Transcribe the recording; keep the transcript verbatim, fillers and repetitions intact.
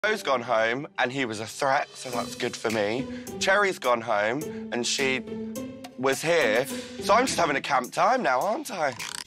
Joe's gone home, and he was a threat, so that's good for me. Cherry's gone home, and she was here. So I'm just having a camp time now, aren't I?